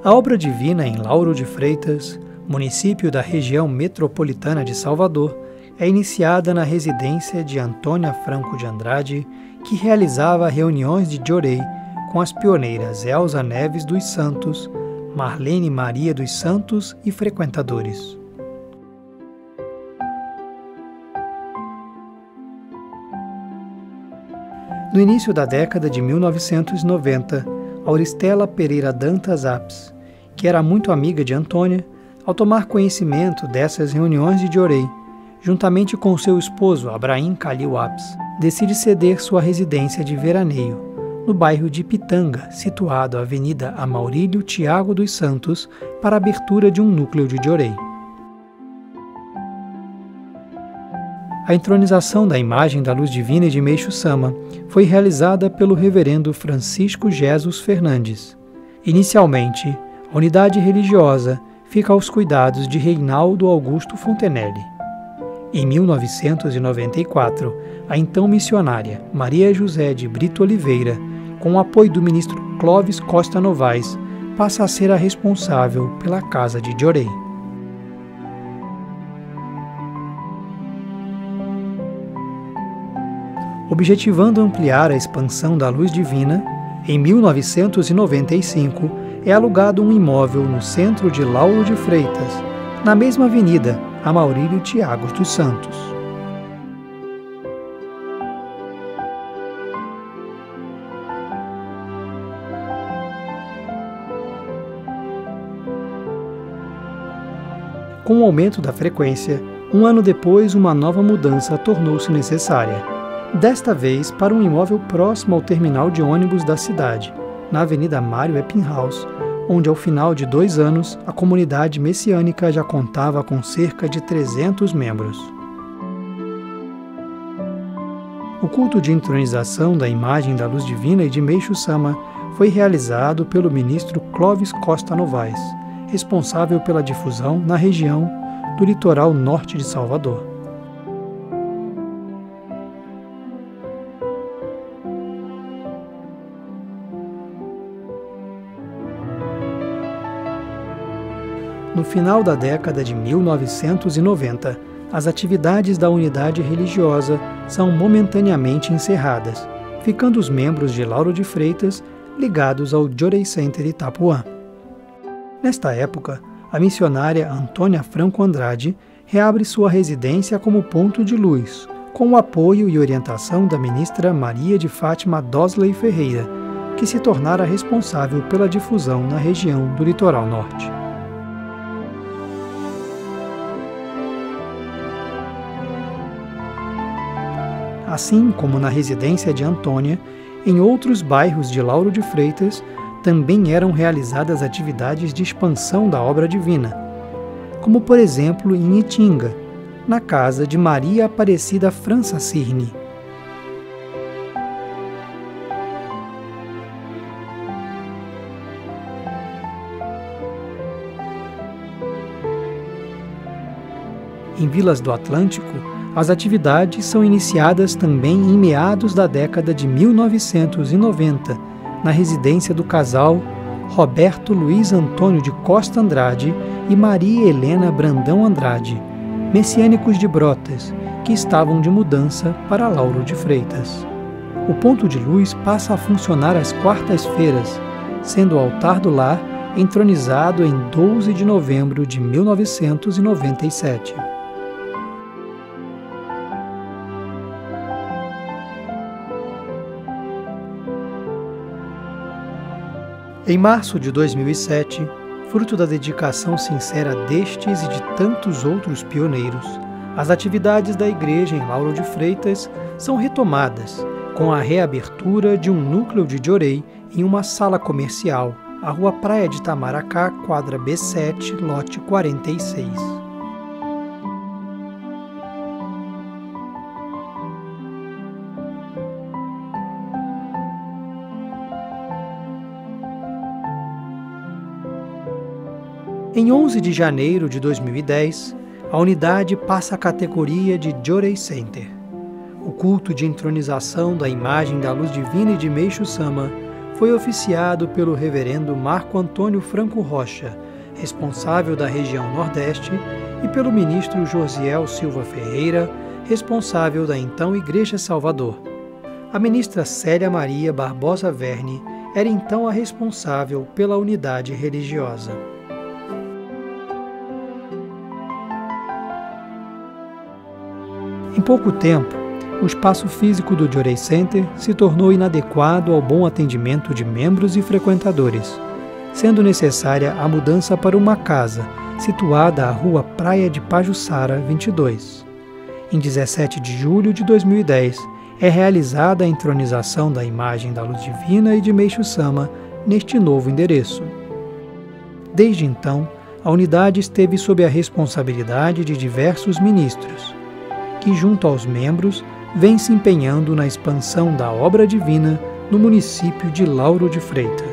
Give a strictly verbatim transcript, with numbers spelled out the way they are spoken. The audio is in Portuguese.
A obra divina em Lauro de Freitas, município da região metropolitana de Salvador, é iniciada na residência de Antônia Franco de Andrade, que realizava reuniões de Diorei com as pioneiras Elza Neves dos Santos, Marlene Maria dos Santos e frequentadores. No início da década de mil novecentos e noventa, Auristela Pereira Dantas Apes, que era muito amiga de Antônia, ao tomar conhecimento dessas reuniões de Diorei, juntamente com seu esposo Abraim Calil Apes, decide ceder sua residência de veraneio, no bairro de Pitanga, situado à Avenida Amaurílio Tiago dos Santos, para a abertura de um núcleo de Diorei. A entronização da imagem da Luz Divina de Meixo Sama foi realizada pelo reverendo Francisco Jesus Fernandes. Inicialmente, a unidade religiosa fica aos cuidados de Reinaldo Augusto Fontenelle. Em mil novecentos e noventa e quatro, a então missionária Maria José de Brito Oliveira, com o apoio do ministro Clóvis Costa Novaes, passa a ser a responsável pela Casa de Diorei. Objetivando ampliar a expansão da luz divina, em mil novecentos e noventa e cinco é alugado um imóvel no centro de Lauro de Freitas, na mesma avenida Amaurílio Tiago dos Santos. Com o aumento da frequência, um ano depois uma nova mudança tornou-se necessária. Desta vez para um imóvel próximo ao terminal de ônibus da cidade, na Avenida Mário Eppinghaus, onde ao final de dois anos a comunidade messiânica já contava com cerca de trezentos membros. O culto de entronização da imagem da Luz Divina e de Meixo Sama foi realizado pelo ministro Clóvis Costa Novaes, responsável pela difusão na região do litoral norte de Salvador. No final da década de mil novecentos e noventa, as atividades da unidade religiosa são momentaneamente encerradas, ficando os membros de Lauro de Freitas ligados ao Diorei Center Itapuã. Nesta época, a missionária Antônia Franco Andrade reabre sua residência como ponto de luz, com o apoio e orientação da ministra Maria de Fátima Dosley Ferreira, que se tornara responsável pela difusão na região do litoral norte. Assim como na residência de Antônia, em outros bairros de Lauro de Freitas também eram realizadas atividades de expansão da obra divina, como por exemplo em Itinga, na casa de Maria Aparecida França Cirne. Em Vilas do Atlântico, as atividades são iniciadas também em meados da década de mil novecentos e noventa, na residência do casal Roberto Luiz Antônio de Costa Andrade e Maria Helena Brandão Andrade, messiânicos de Brotas, que estavam de mudança para Lauro de Freitas. O ponto de luz passa a funcionar às quartas-feiras, sendo o altar do lar entronizado em doze de novembro de mil novecentos e noventa e sete. Em março de dois mil e sete, fruto da dedicação sincera destes e de tantos outros pioneiros, as atividades da igreja em Lauro de Freitas são retomadas, com a reabertura de um núcleo de Diorei em uma sala comercial, a Rua Praia de Itamaracá, quadra B sete, lote quarenta e seis. Em onze de janeiro de dois mil e dez, a unidade passa à categoria de Diorei Center. O culto de entronização da imagem da Luz Divina e de Meixo Sama foi oficiado pelo reverendo Marco Antônio Franco Rocha, responsável da região Nordeste, e pelo ministro Josiel Silva Ferreira, responsável da então Igreja Salvador. A ministra Célia Maria Barbosa Verne era então a responsável pela unidade religiosa. Em pouco tempo, o espaço físico do Joray Center se tornou inadequado ao bom atendimento de membros e frequentadores, sendo necessária a mudança para uma casa situada à Rua Praia de Pajuçara, vinte e dois. Em dezessete de julho de dois mil e dez, é realizada a entronização da imagem da Luz Divina e de Meixo Sama neste novo endereço. Desde então, a unidade esteve sob a responsabilidade de diversos ministros, que, junto aos membros, vêm se empenhando na expansão da obra divina no município de Lauro de Freitas.